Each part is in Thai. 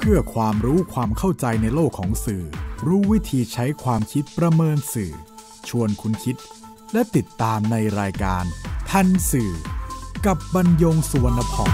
เพื่อความรู้ความเข้าใจในโลกของสื่อรู้วิธีใช้ความคิดประเมินสื่อชวนคุณคิดและติดตามในรายการทันสื่อกับบรรยงสุวรรณพร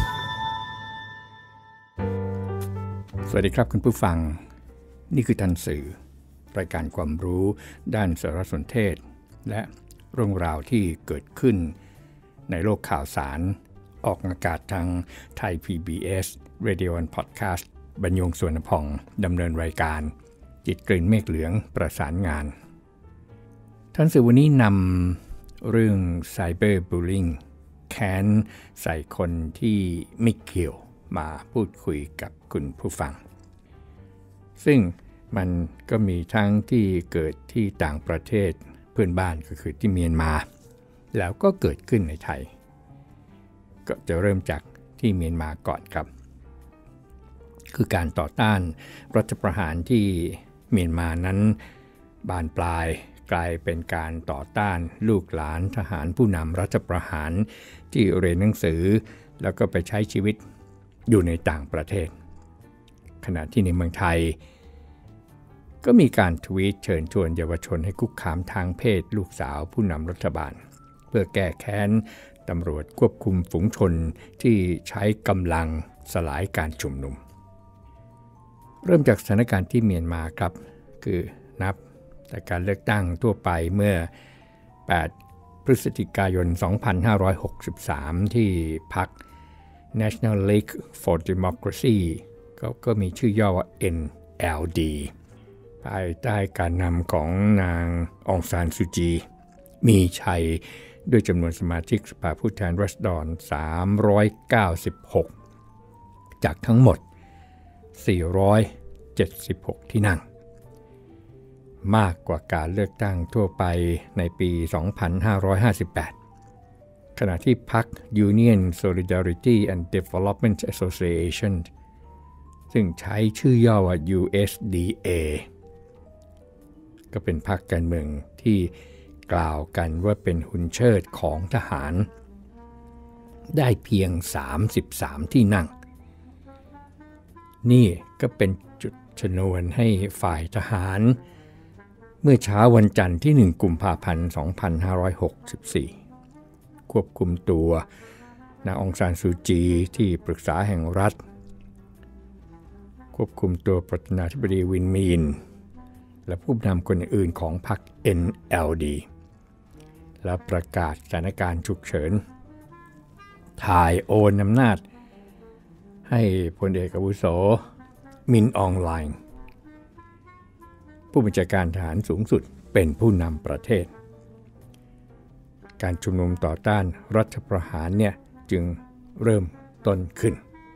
สวัสดีครับคุณผู้ฟังนี่คือทันสื่อรายการความรู้ด้านสารสนเทศและเรื่องราวที่เกิดขึ้นในโลกข่าวสารออกอากาศทางไทย PBS Radio and Podcast บรรยงสุวรรณพรดำเนินรายการจิตกลิ่นเมฆเหลืองประสานงานทันสื่อวันนี้นำเรื่อง Cyber Bullying แค้นใส่คนที่ไม่เกี่ยวมาพูดคุยกับคุณผู้ฟังซึ่งมันก็มีทั้งที่เกิดที่ต่างประเทศเพื่อนบ้านก็คือที่เมียนมาแล้วก็เกิดขึ้นในไทยก็จะเริ่มจากที่เมียนมาก่อนครับคือการต่อต้านรัฐประหารที่เมียนมานั้นบานปลายกลายเป็นการต่อต้านลูกหลานทหารผู้นำรัฐประหารที่เรียนหนังสือแล้วก็ไปใช้ชีวิตอยู่ในต่างประเทศขณะที่ในเมืองไทยก็มีการทวีตเชิญชวนเยาวชนให้คุกคามทางเพศลูกสาวผู้นำรัฐบาลเพื่อแก้แค้นตำรวจควบคุมฝูงชนที่ใช้กำลังสลายการชุมนุมเริ่มจากสถานการณ์ที่เมียนมาครับคือนับแต่การเลือกตั้งทั่วไปเมื่อ8พฤศจิกายน2563ที่พรรค National League for Democracy ก็มีชื่อย่อว่า NLD ภายใต้การนำของนางองซานซูจีมีชัยด้วยจำนวนสมาชิกสภาผู้แทนราษฎร396จากทั้งหมด476ที่นั่งมากกว่าการเลือกตั้งทั่วไปในปี2558ขณะที่พรรค Union Solidarity and Development Association ซึ่งใช้ชื่อย่อว่า USDA ก็เป็นพรรคการเมืองที่กล่าวกันว่าเป็นหุ่นเชิดของทหารได้เพียง33ที่นั่งนี่ก็เป็นจุดชนวนให้ฝ่ายทหารเมื่อเช้าวันจันทร์ที่1กุมภาพันธ์2564ควบคุมตัวนางองซานซูจีที่ปรึกษาแห่งรัฐควบคุมตัวประธานาธิบดีวินมีนและผู้นำคนอื่นของพรรค NLD และประกาศสถานการณ์ฉุกเฉินถ่ายโอนอำนาจให้พลเอกอาวุโสมินอองไลน์ผู้บัญชาการทหารสูงสุดเป็นผู้นำประเทศการชุมนุมต่อต้านรัฐประหารเนี่ยจึงเริ่มต้นขึ้น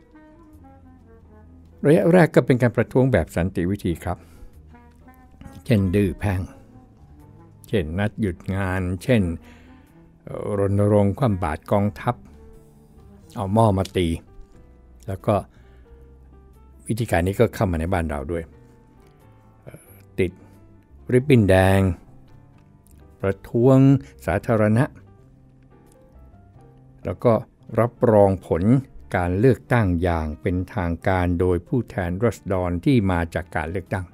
ระยะแรกก็เป็นการประท้วงแบบสันติวิธีครับเช่นดื้อแพ่งเช่นนัดหยุดงานเช่นรณรงค์คว่ำบาตรกองทัพเอาหม้อมาตีแล้วก็วิธีการนี้ก็เข้ามาในบ้านเราด้วยติดริบบิ้นแดงประท้วงสาธารณะแล้วก็รับรองผลการเลือกตั้งอย่างเป็นทางการโดยผู้แทนราษฎรที่มาจากการเลือกตั้ง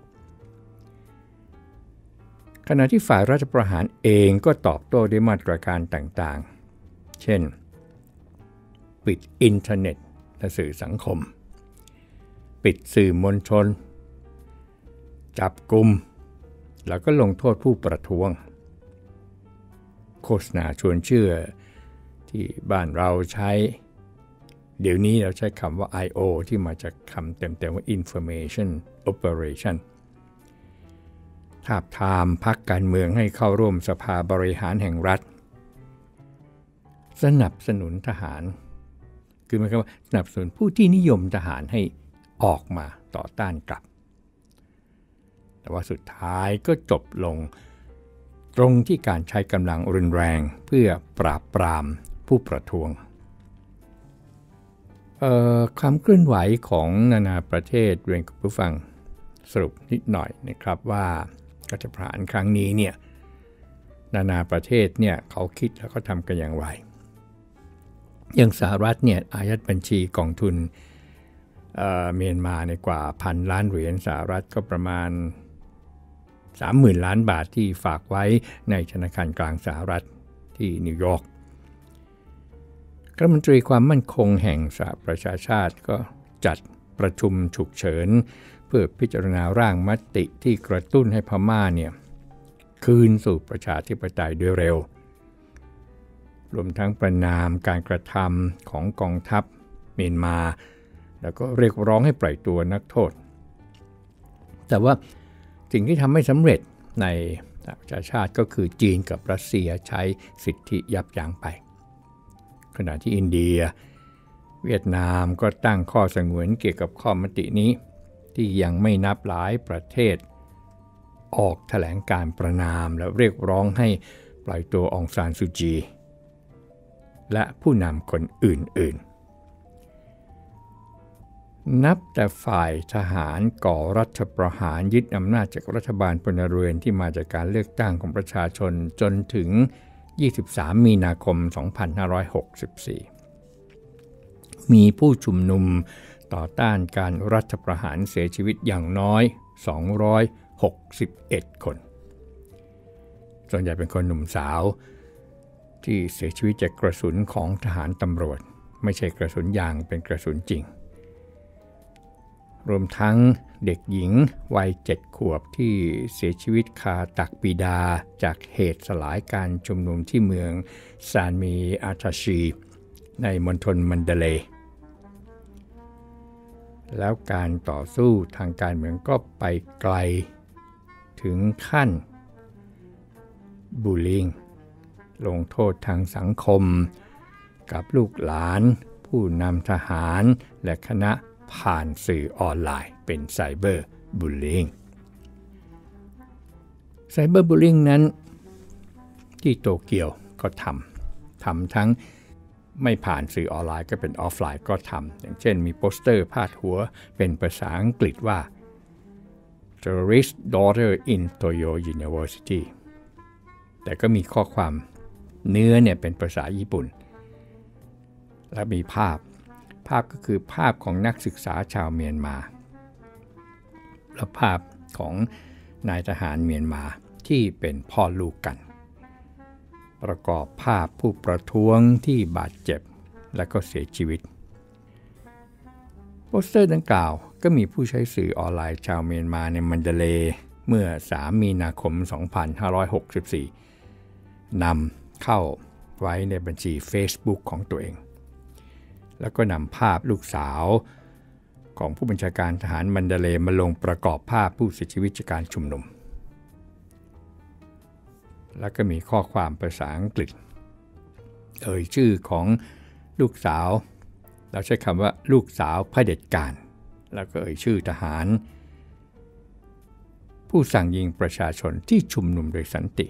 ขณะที่ฝ่ายรัฐประหารเองก็ตอบโต้ด้วยมาตรการต่างๆเช่นปิดอินเทอร์เน็ตและสื่อสังคมปิดสื่อมวลชนจับกุมแล้วก็ลงโทษผู้ประท้วงโฆษณาชวนเชื่อที่บ้านเราใช้เดี๋ยวนี้เราใช้คำว่า I.O. ที่มาจากคำเต็มๆว่า Information Operation ทาบทามพรรคการเมืองให้เข้าร่วมสภาบริหารแห่งรัฐสนับสนุนทหารคือหมายความว่าสนับสนุนผู้ที่นิยมทหารให้ออกมาต่อต้านกลับแต่ว่าสุดท้ายก็จบลงตรงที่การใช้กำลังรุนแรงเพื่อปราบปรามผู้ประท้วงความเคลื่อนไหวของนานาประเทศเรียนกับผู้ฟังสรุปนิดหน่อยนะครับว่ารัฐประหารครั้งนี้เนี่ยนานาประเทศเนี่ยเขาคิดแล้วก็ทำกันอย่างไรอย่างสหรัฐเนี่ยอายัดบัญชีกองทุนเมียนมาในกว่า1,000 ล้านเหรียญสหรัฐก็ประมาณ 30,000 ล้านบาทที่ฝากไว้ในธนาคารกลางสหรัฐที่นิวยอร์กรัฐมนตรีความมั่นคงแห่งสหประชาชาติก็จัดประชุมฉุกเฉินเพื่อพิจารณาร่างมติที่กระตุ้นให้พม่าเนี่ยคืนสู่ประชาธิปไตยโดยเร็วรวมทั้งประณามการกระทำของกองทัพเมียนมาแล้วก็เรียกร้องให้ปล่อยตัวนักโทษแต่ว่าสิ่งที่ทำไม่สำเร็จในสหประชาชาติก็คือจีนกับรัสเซียใช้สิทธิยับยั้งไปขณะที่อินเดียเวียดนามก็ตั้งข้อสงวนเกี่ยวกับข้อมตินี้ที่ยังไม่นับหลายประเทศออกแถลงการประณามและเรียกร้องให้ปล่อยตัวองซานซูจีและผู้นำคนอื่นๆนับแต่ฝ่ายทหารก่อรัฐประหารยึดอำนาจจากรัฐบาลพลเรือนที่มาจากการเลือกตั้งของประชาชนจนถึง23 มีนาคม 2564 มีผู้ชุมนุมต่อต้านการรัฐประหารเสียชีวิตอย่างน้อย261 คนส่วนใหญ่เป็นคนหนุ่มสาวที่เสียชีวิตจากกระสุนของทหารตำรวจไม่ใช่กระสุนยางเป็นกระสุนจริงรวมทั้งเด็กหญิงวัย7 ขวบที่เสียชีวิตคาตักปีดาจากเหตุสลายการชุมนุมที่เมืองซานมีอาทาชีในมณฑลมันเดเลย์แล้วการต่อสู้ทางการเมืองก็ไปไกลถึงขั้นบูลลิงลงโทษทางสังคมกับลูกหลานผู้นำทหารและคณะผ่านสื่อออนไลน์เป็นไซเบอร์บูลลิงนั้นที่โตเกียวก็ทำทั้งไม่ผ่านสื่อออนไลน์ก็เป็นออฟไลน์ก็ทำอย่างเช่นมีโปสเตอร์พาดหัวเป็นภาษาอังกฤษว่า Terrorist Daughter in Toyo University แต่ก็มีข้อความเนื้อเนี่ยเป็นภาษาญี่ปุ่นและมีภาพก็คือภาพของนักศึกษาชาวเมียนมาและภาพของนายทหารเมียนมาที่เป็นพ่อลูกกันประกอบภาพผู้ประท้วงที่บาดเจ็บและก็เสียชีวิตโปสเตอร์ดังกล่าวก็มีผู้ใช้สื่อออนไลน์ชาวเมียนมาในมันเดเลย์เมื่อ3 มีนาคม 2564 นำเข้าไว้ในบัญชี Facebook ของตัวเองแล้วก็นำภาพลูกสาวของผู้บัญชาการทหารมันเดเลย์มาลงประกอบภาพผู้เสียชีวิตจากการชุมนุมแล้วก็มีข้อความภาษาอังกฤษชื่อของลูกสาวเราใช้คำว่าลูกสาวเผด็จการแล้วก็ชื่อทหารผู้สั่งยิงประชาชนที่ชุมนุมโดยสันติ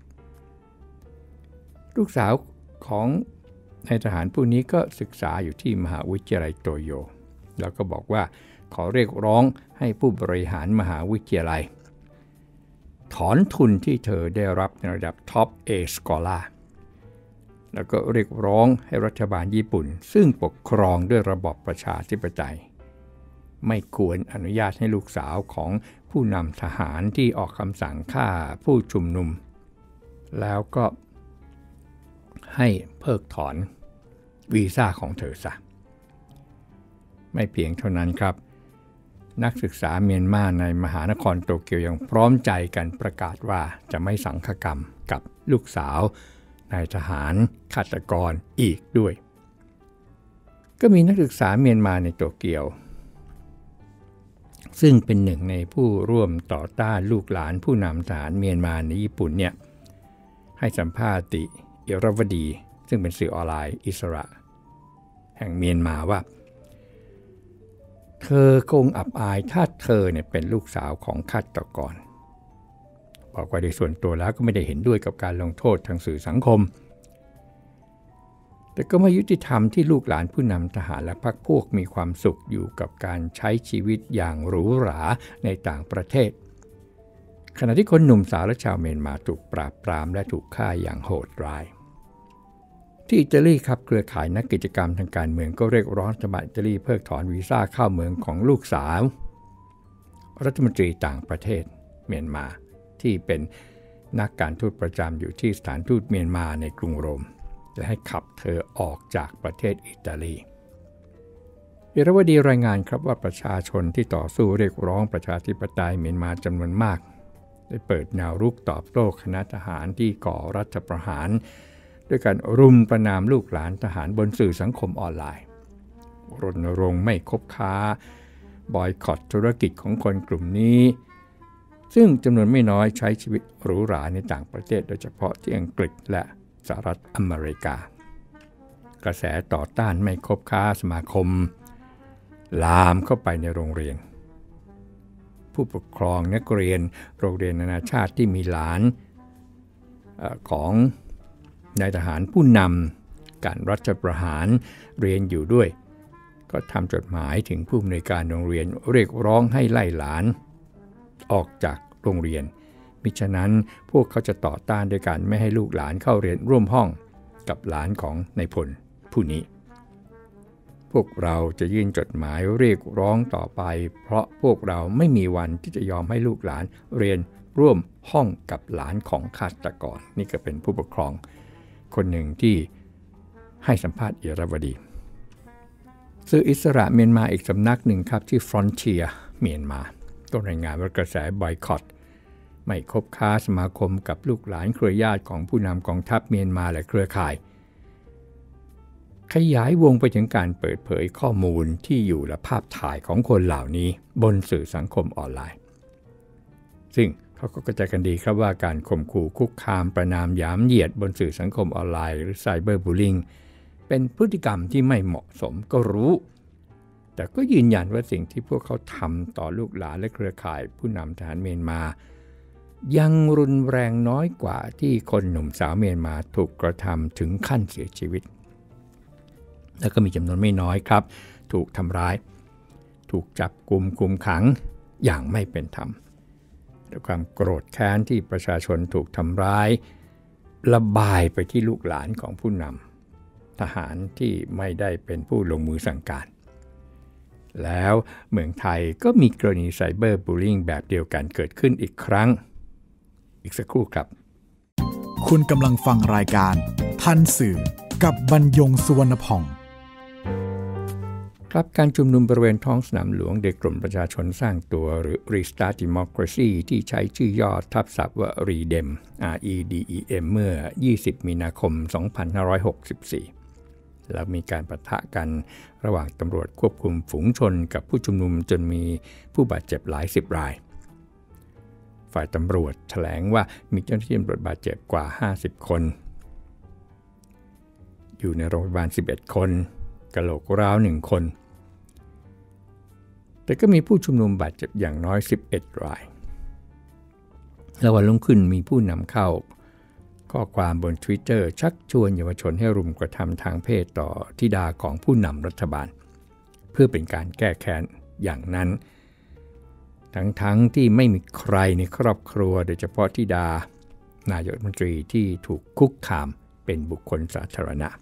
ลูกสาวของนายทหารผู้นี้ก็ศึกษาอยู่ที่มหาวิทยาลัยโตโยแล้วก็บอกว่าขอเรียกร้องให้ผู้บริหารมหาวิทยาลัยถอนทุนที่เธอได้รับในระดับ Top A Scholar แล้วก็เรียกร้องให้รัฐบาลญี่ปุ่นซึ่งปกครองด้วยระบอบประชาธิปไตยไม่ควรอนุญาตให้ลูกสาวของผู้นำทหารที่ออกคำสั่งฆ่าผู้ชุมนุมแล้วก็ให้เพิกถอนวีซ่าของเธอซะไม่เพียงเท่านั้นครับนักศึกษาเมียนมาในมหานครโตเกียวยังพร้อมใจกันประกาศว่าจะไม่สังฆกรรมกับลูกสาวนายทหารฆาตกรอีกด้วยก็มีนักศึกษาเมียนมาในโตเกียวซึ่งเป็นหนึ่งในผู้ร่วมต่อต้านลูกหลานผู้นำทหารเมียนมาในญี่ปุ่นเนี่ยให้สัมภาษณ์อิรวดีซึ่งเป็นสื่อออนไลน์อิสระแห่งเมียนมาว่าเธอคงอับอายถ้าเธอเนี่ยเป็นลูกสาวของฆาตกรบอกว่าโดยส่วนตัวแล้วก็ไม่ได้เห็นด้วยกับการลงโทษทางสื่อสังคมแต่ก็ไม่ยุติธรรมที่ลูกหลานผู้นำทหารและพรรคพวกมีความสุขอยู่กับการใช้ชีวิตอย่างหรูหราในต่างประเทศขณะที่คนหนุ่มสาวและชาวเมียนมาถูกปราบปรามและถูกฆ่าอย่างโหดร้ายที่อิตาลีครับเครือข่ายนักกิจกรรมทางการเมืองก็เรียกร้องรัฐบาลอิตาลีเพิกถอนวีซ่าเข้าเมืองของลูกสาวรัฐมนตรีต่างประเทศเมียนมาที่เป็นนักการทูตประจำอยู่ที่สถานทูตเมียนมาในกรุงโรมและให้ขับเธอออกจากประเทศอิตาลีอิรวดีรายงานครับว่าประชาชนที่ต่อสู้เรียกร้องประชาธิปไตยเมียนมาจำนวนมากได้เปิดแนวรุกตอบโต้คณะทหารที่ก่อรัฐประหารด้วยการรุมประณามลูกหลานทหารบนสื่อสังคมออนไลน์รณรงค์ไม่คบค้าบอยคอตธุรกิจของคนกลุ่มนี้ซึ่งจำนวนไม่น้อยใช้ชีวิตหรูหราในต่างประเทศโดยเฉพาะที่อังกฤษและสหรัฐอเมริกากระแสต่อต้านไม่คบค้าสมาคมลามเข้าไปในโรงเรียนผู้ปกครองนักเรียนโรงเรียนนานาชาติที่มีหลานของนายทหารผู้นำการรัฐประหารเรียนอยู่ด้วยก็ทำจดหมายถึงผู้อำนวยการโรงเรียนเรียกร้องให้ไล่หลานออกจากโรงเรียนมิฉะนั้นพวกเขาจะต่อต้านโดยการไม่ให้ลูกหลานเข้าเรียนร่วมห้องกับหลานของนายพลผู้นี้พวกเราจะยื่นจดหมายเรียกร้องต่อไปเพราะพวกเราไม่มีวันที่จะยอมให้ลูกหลานเรียนร่วมห้องกับหลานของฆาตกรนี่ก็เป็นผู้ปกครองคนหนึ่งที่ให้สัมภาษณ์อิรวดีสื่ออิสระเมียนมาอีกสำนักหนึ่งครับที่ Frontier เมียนมาก็รายงานว่ากระแสบอยคอตไม่คบค้าสมาคมกับลูกหลานเครือญาติของผู้นำกองทัพเมียนมาและเครือข่ายขยายวงไปถึงการเปิดเผยข้อมูลที่อยู่และภาพถ่ายของคนเหล่านี้บนสื่อสังคมออนไลน์ซึ่งเขาก็กระจายกันดีครับว่าการข่มขู่คุกคามประณามหยามเหยียดบนสื่อสังคมออนไลน์หรือไซเบอร์บูลลิงเป็นพฤติกรรมที่ไม่เหมาะสมก็รู้แต่ก็ยืนยันว่าสิ่งที่พวกเขาทำต่อลูกหลานและเครือข่ายผู้นำทหารเมียนมายังรุนแรงน้อยกว่าที่คนหนุ่มสาวเมียนมาถูกกระทำถึงขั้นเสียชีวิตแล้วก็มีจำนวนไม่น้อยครับถูกทำร้ายถูกจับกุมคุมขังอย่างไม่เป็นธรรมด้วยความโกรธแค้นที่ประชาชนถูกทำร้ายระบายไปที่ลูกหลานของผู้นำทหารที่ไม่ได้เป็นผู้ลงมือสั่งการแล้วเมืองไทยก็มีกรณีไซเบอร์บูลลิงแบบเดียวกันเกิดขึ้นอีกครั้งอีกสักครู่ครับคุณกำลังฟังรายการทันสื่อกับบรรยงสุวรรณพองครับการชุมนุมบริเวณท้องสนามหลวงโดยกลุ่มประชาชนสร้างตัวหรือ Restart Democracy ที่ใช้ชื่อย่อทับศัพท์ว่า REDEM เมื่อ 20 มีนาคม 2564 แล้วมีการปะทะกันระหว่างตำรวจควบคุมฝูงชนกับผู้ชุมนุมจนมีผู้บาดเจ็บหลายสิบรายฝ่ายตำรวจแถลงว่ามีเจ้าหน้าที่ตำรวจบาดเจ็บกว่า50คนอยู่ในโรงพยาบาล11คนกะโหลกร้าว1คนแต่ก็มีผู้ชุมนุมบาดเจ็บอย่างน้อย11รายแล้ววันรุ่งขึ้นมีผู้นำเข้าข้อความบน Twitter ชักชวนเยาวชนให้รุมกระทำทางเพศต่อธิดาของผู้นำรัฐบาลเพื่อเป็นการแก้แค้นอย่างนั้นทั้งที่ไม่มีใครในครอบครัวโดยเฉพาะธิดานายกรัฐมนตรีที่ถูกคุกคามเป็นบุคคลสาธารณะ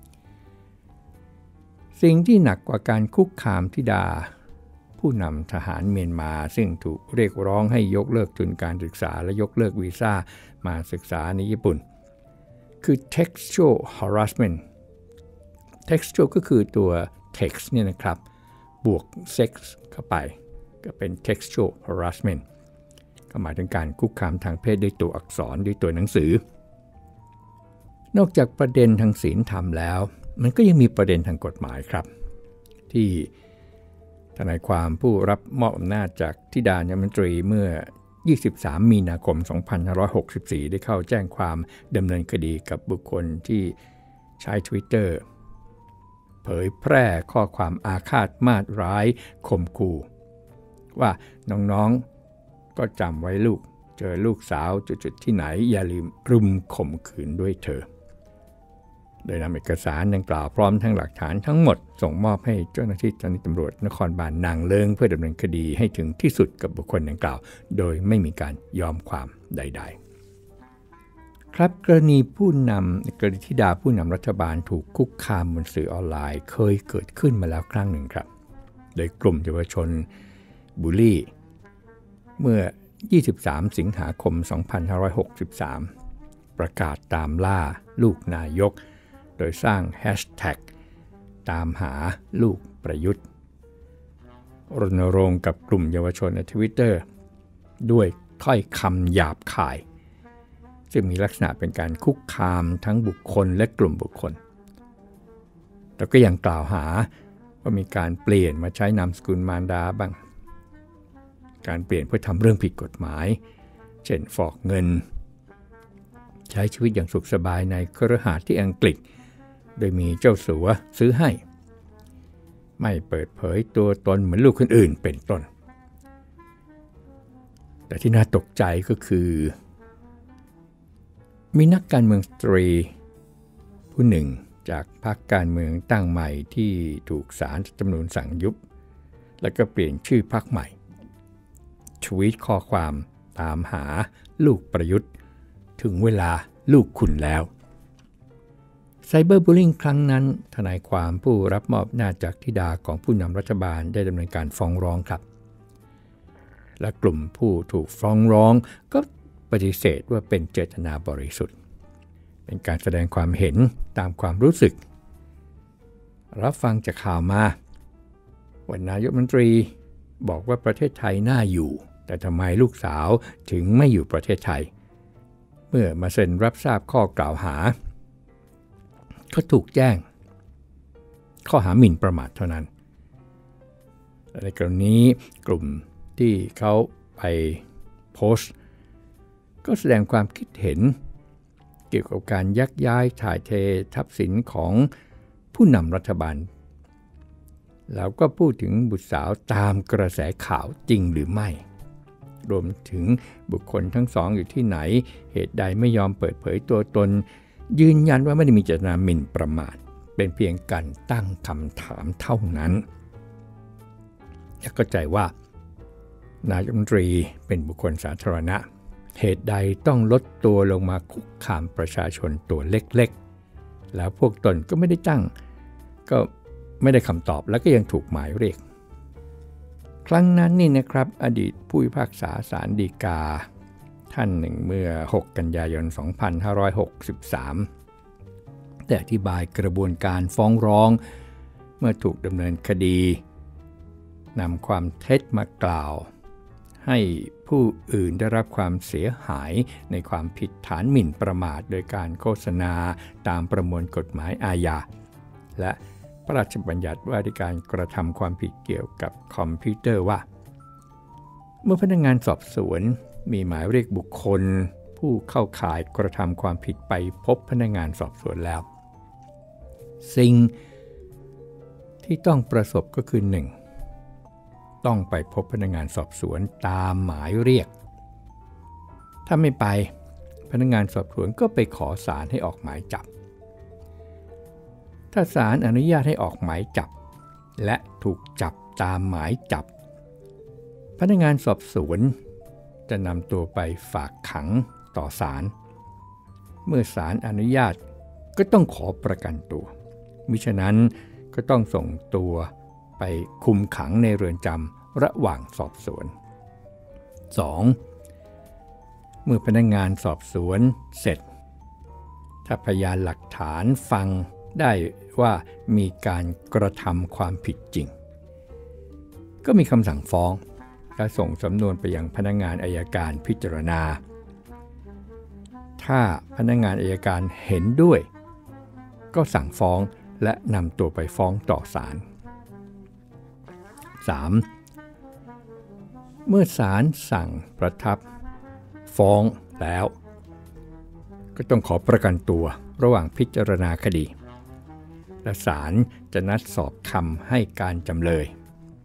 สิ่งที่หนักกว่าการคุกคามธิดาผู้นำทหารเมียนมาซึ่งถูกเรียกร้องให้ยกเลิกทุนการศึกษาและยกเลิกวีซ่ามาศึกษาในญี่ปุ่นคือ textual harassment textual ก็คือตัว text เนี่ยนะครับบวก sex เข้าไปก็เป็น textual harassment ก็หมายถึงการคุกคามทางเพศด้วยตัวอักษรด้วยตัวหนังสือนอกจากประเด็นทางศีลธรรมแล้วมันก็ยังมีประเด็นทางกฎหมายครับที่ทนายความผู้รับมอบอำนาจจากธิดานามัญตรีเมื่อ23 มีนาคม 2564 ได้เข้าแจ้งความดำเนินคดีกับบุคคลที่ใช้ Twitter เผยแพร่ข้อความอาฆาตมาตร้ายข่มขู่ว่าน้องๆก็จำไว้ลูกเจอลูกสาวจุดๆที่ไหนอย่าลืมรุมข่มขืนด้วยเธอโดยนำเอกสารดังกล่าวพร้อมทั้งหลักฐานทั้งหมดส่งมอบให้เจ้าหน้าที่ตำรวจนครบาลนางเลิ้งเพื่อดำเนินคดีให้ถึงที่สุดกับบุคคลดังกล่าวโดยไม่มีการยอมความใดๆครับกรณีธิดาผู้นำรัฐบาลถูกคุกคามบนสื่อออนไลน์เคยเกิดขึ้นมาแล้วครั้งหนึ่งครับโดยกลุ่มเยาวชนบูลลี่เมื่อ23 สิงหาคม 2563 ประกาศตามล่าลูกนายกโดยสร้างแฮชแท็กตามหาลูกประยุทธ์รณรงค์กับกลุ่มเยาวชนใน Twitter ด้วยถ้อยคำหยาบคายซึ่งมีลักษณะเป็นการคุกคามทั้งบุคคลและกลุ่มบุคคลแต่ก็ยังกล่าวหาว่ามีการเปลี่ยนมาใช้นามสกุลมารดาบ้างการเปลี่ยนเพื่อทำเรื่องผิดกฎหมายเช่นฟอกเงินใช้ชีวิตอย่างสุขสบายในคฤหาสน์ที่อังกฤษโดยมีเจ้าสัวซื้อให้ไม่เปิดเผยตัวตนเหมือนลูกคนอื่นเป็นต้นแต่ที่น่าตกใจก็คือมีนักการเมืองสตรีผู้หนึ่งจากพรรคการเมืองตั้งใหม่ที่ถูกศาลรัฐธรรมนูญสั่งยุบแล้วก็เปลี่ยนชื่อพรรคใหม่ทวีตข้อความตามหาลูกประยุทธ์ถึงเวลาลูกคุณแล้วไซเบอร์บูลลิงครั้งนั้นทนายความผู้รับมอบหน้าจจากธิดาของผู้นำรัฐบาลได้ดำเนินการฟ้องร้องครับและกลุ่มผู้ถูกฟ้องร้องก็ปฏิเสธว่าเป็นเจตนาบริสุทธิ์เป็นการแสดงความเห็นตามความรู้สึกรับฟังจากข่าวมาวันนายกรัฐมนตรีบอกว่าประเทศไทยน่าอยู่แต่ทำไมลูกสาวถึงไม่อยู่ประเทศไทยเมื่อมาเซ็นรับทราบข้อกล่าวหาก็ถูกแจ้งข้อหาหมิ่นประมาทเท่านั้นในกรณีนี้กลุ่มที่เขาไปโพสต์ก็แสดงความคิดเห็นเกี่ยวกับการยักย้ายถ่ายเททรัพย์สินของผู้นำรัฐบาลแล้วก็พูดถึงบุตรสาวตามกระแสข่าวจริงหรือไม่รวมถึงบุคคลทั้งสองอยู่ที่ไหนเหตุใดไม่ยอมเปิดเผยตัวตนยืนยันว่าไม่ได้มีเจตนาหมิ่นประมาทเป็นเพียงการตั้งคำถามเท่านั้นอยากเข้าใจว่านายกรัฐมนตรีเป็นบุคคลสาธารณะเหตุใดต้องลดตัวลงมาคุกคามประชาชนตัวเล็กๆแล้วพวกตนก็ไม่ได้ตั้งก็ไม่ได้คำตอบแล้วก็ยังถูกหมายเรียกครั้งนั้นนี่นะครับอดีตผู้พิพากษาศาลฎีกาท่านหนึ่งเมื่อ6 กันยายน 2563ได้อธิบายกระบวนการฟ้องร้องเมื่อถูกดำเนินคดีนำความเท็จมากล่าวให้ผู้อื่นได้รับความเสียหายในความผิดฐานหมิ่นประมาทโดยการโฆษณาตามประมวลกฎหมายอาญาและพระราชบัญญัติว่าด้วยการกระทำความผิดเกี่ยวกับคอมพิวเตอร์ว่าเมื่อพนักงานสอบสวนมีหมายเรียกบุคคลผู้เข้าข่ายกระทำความผิดไปพบพนักงานสอบสวนแล้วสิ่งที่ต้องประสบก็คือ 1. ต้องไปพบพนักงานสอบสวนตามหมายเรียกถ้าไม่ไปพนักงานสอบสวนก็ไปขอศาลให้ออกหมายจับถ้าศาลอนุญาตให้ออกหมายจับและถูกจับตามหมายจับพนักงานสอบสวนจะนำตัวไปฝากขังต่อศาลเมื่อศาลอนุญาตก็ต้องขอประกันตัวมิฉะนั้นก็ต้องส่งตัวไปคุมขังในเรือนจำระหว่างสอบสวน 2. เมื่อพนักงานสอบสวนเสร็จถ้าพยานหลักฐานฟังได้ว่ามีการกระทำความผิดจริงก็มีคำสั่งฟ้องและส่งสำนวนไปยังพนักงานอัยการพิจารณาถ้าพนักงานอัยการเห็นด้วยก็สั่งฟ้องและนำตัวไปฟ้องต่อศาล 3. เมื่อศาลสั่งประทับฟ้องแล้วก็ต้องขอประกันตัวระหว่างพิจารณาคดีและศาลจะนัดสอบคำให้การจำเลย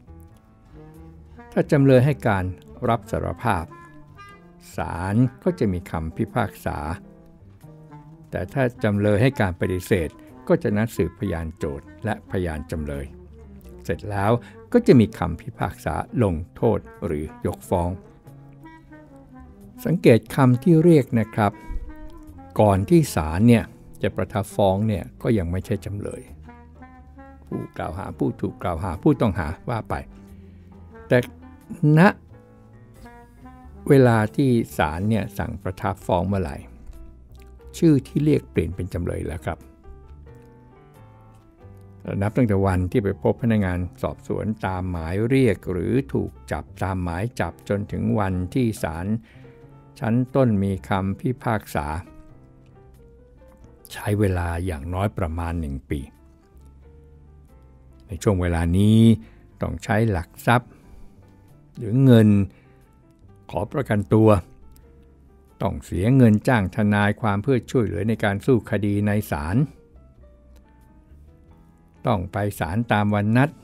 ถ้าจำเลยให้การรับสารภาพศาลก็จะมีคำพิพากษาแต่ถ้าจำเลยให้การปฏิเสธก็จะนัดสืบพยานโจทก์และพยานจำเลยเสร็จแล้วก็จะมีคำพิพากษาลงโทษหรือยกฟ้องสังเกตคำที่เรียกนะครับก่อนที่ศาลเนี่ยจะประทับฟ้องเนี่ยก็ยังไม่ใช่จำเลยผู้กล่าวหาผู้ถูกกล่าวหาผู้ต้องหาว่าไปแต่ณเวลาที่ศาลเนี่ยสั่งประทับฟ้องเมื่อไหร่ชื่อที่เรียกเปลี่ยนเป็นจำเลยแล้วครับนับตั้งแต่วันที่ไปพบพนักงานสอบสวนตามหมายเรียกหรือถูกจับตามหมายจับจนถึงวันที่ศาลชั้นต้นมีคำพิพากษาใช้เวลาอย่างน้อยประมาณ1 ปีในช่วงเวลานี้ต้องใช้หลักทรัพย์หรือเงินขอประกันตัวต้องเสียเงินจ้างทนายความเพื่อช่วยเหลือในการสู้คดีในศาลต้องไปศาลตามวันนัด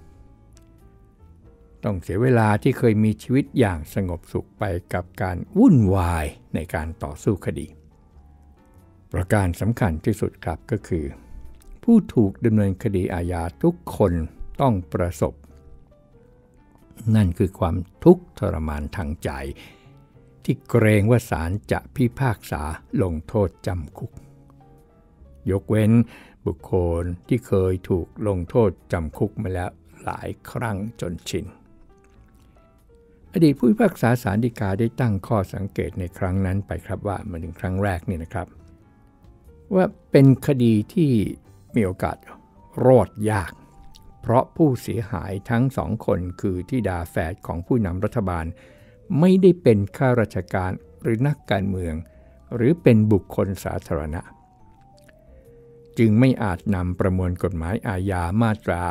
ต้องเสียเวลาที่เคยมีชีวิตอย่างสงบสุขไปกับการวุ่นวายในการต่อสู้คดีประการสำคัญที่สุดครับก็คือผู้ถูกดำเนินคดีอาญาทุกคนต้องประสบนั่นคือความทุกข์ทรมานทางใจที่เกรงว่าศาลจะพิพากษาลงโทษจำคุกยกเว้นบุคคลที่เคยถูกลงโทษจำคุกมาแล้วหลายครั้งจนชินอดีตผู้พิพากษาศาลฎีกาได้ตั้งข้อสังเกตในครั้งนั้นไปครับว่ามาถึงครั้งแรกนี่นะครับว่าเป็นคดีที่มีโอกาสรอดยากเพราะผู้เสียหายทั้ง2 คนคือธิดาแฝดของผู้นำรัฐบาลไม่ได้เป็นข้าราชการหรือนักการเมืองหรือเป็นบุคคลสาธารณะจึงไม่อาจนำประมวลกฎหมายอาญามาตรา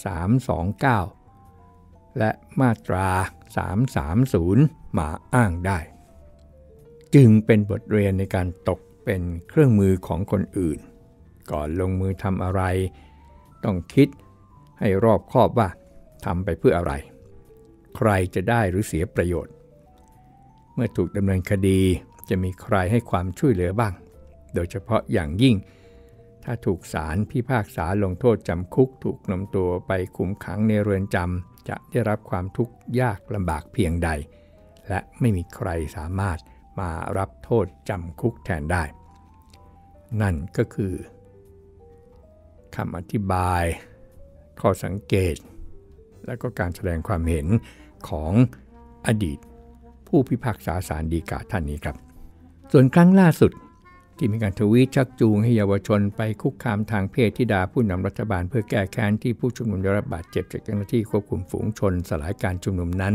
329และมาตรา330มาอ้างได้จึงเป็นบทเรียนในการตกเป็นเครื่องมือของคนอื่นก่อนลงมือทำอะไรต้องคิดให้รอบคอบว่าทำไปเพื่ออะไรใครจะได้หรือเสียประโยชน์เมื่อถูกดำเนินคดีจะมีใครให้ความช่วยเหลือบ้างโดยเฉพาะอย่างยิ่งถ้าถูกศาลพิพากษาลงโทษจำคุกถูกนำตัวไปคุมขังในเรือนจำจะได้รับความทุกข์ยากลำบากเพียงใดและไม่มีใครสามารถมารับโทษจำคุกแทนได้นั่นก็คือคำอธิบายข้อสังเกตและก็การแสดงความเห็นของอดีตผู้พิพากษาศาลฎีกาท่านนี้ครับส่วนครั้งล่าสุดที่มีการทวีตชักจูงให้เยาวชนไปคุกคามทางเพศธิดาผู้นำรัฐบาลเพื่อแก้แค้นที่ผู้ชุมนุมได้รับบาดเจ็บจากเจ้าหน้าที่ควบคุมฝูงชนสลายการชุมนุมนั้น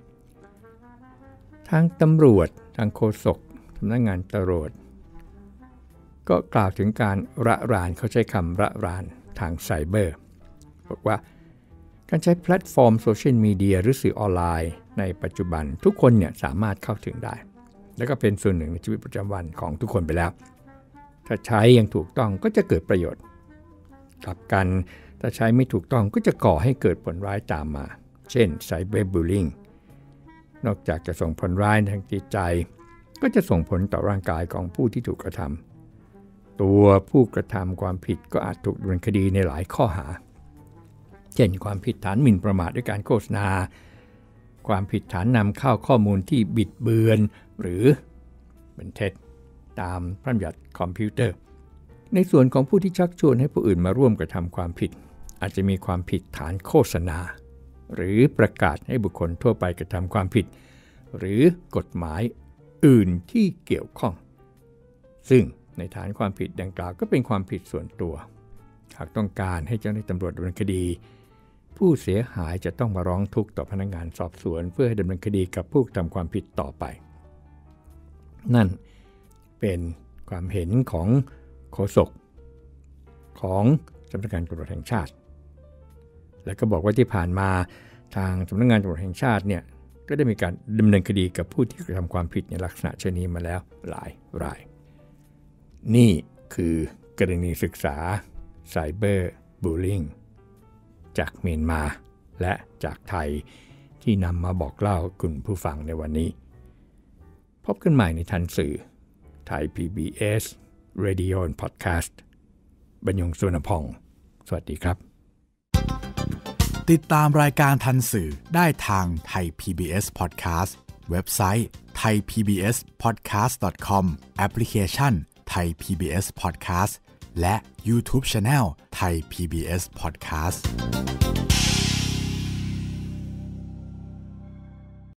ทางตำรวจทางโฆษกสำนักงานตำรวจก็กล่าวถึงการระรานเขาใช้คำระรานทางไซเบอร์บอกว่าการใช้แพลตฟอร์มโซเชียลมีเดียหรือสื่อออนไลน์ในปัจจุบันทุกคนเนี่ยสามารถเข้าถึงได้และก็เป็นส่วนหนึ่งในชีวิตประจำวันของทุกคนไปแล้วถ้าใช้อย่างถูกต้องก็จะเกิดประโยชน์กลับกันถ้าใช้ไม่ถูกต้องก็จะก่อให้เกิดผลร้ายตามมาเช่นไซเบอร์บูลลิงนอกจากจะส่งผลร้ายทางจิตใจก็จะส่งผลต่อร่างกายของผู้ที่ถูกกระทำตัวผู้กระทำความผิดก็อาจถูกดำเนินคดีในหลายข้อหาเช่นความผิดฐานหมิ่นประมาทด้วยการโฆษณาความผิดฐานนำเข้าข้อมูลที่บิดเบือนหรือเป็นเท็จตามพระบัญญัติคอมพิวเตอร์ในส่วนของผู้ที่ชักชวนให้ผู้อื่นมาร่วมกระทำความผิดอาจจะมีความผิดฐานโฆษณาหรือประกาศให้บุคคลทั่วไปกระทำความผิดหรือกฎหมายอื่นที่เกี่ยวข้องซึ่งในฐานความผิดดังกล่าวก็เป็นความผิดส่วนตัวหากต้องการให้เจ้าหน้าที่ตำรวจดำเนินคดีผู้เสียหายจะต้องมาร้องทุกข์ต่อพนักงานสอบสวนเพื่อให้ดำเนินคดีกับผู้ทำความผิดต่อไปนั่นเป็นความเห็นของโฆษกของสำนักงานตำรวจแห่งชาติและก็บอกว่าที่ผ่านมาทางสำนักงานตำรวจแห่งชาติเนี่ยก็ได้มีการดำเนินคดีกับผู้ที่กระทำความผิดในลักษณะเช่นนี้มาแล้วหลายรายนี่คือกรณีศึกษาไซเบอร์บูลลิงจากเมียนมาและจากไทยที่นำมาบอกเล่าคุณผู้ฟังในวันนี้พบกันใหม่ในทันสื่อไทย PBS Radio and Podcast บรรยงสุวรรณพงศ์สวัสดีครับติดตามรายการทันสื่อได้ทางไทย PBS Podcast เว็บไซต์ thaipbspodcast.com แอปพลิเคชัน Thai PBS Podcast และ YouTube Channel Thai PBS Podcast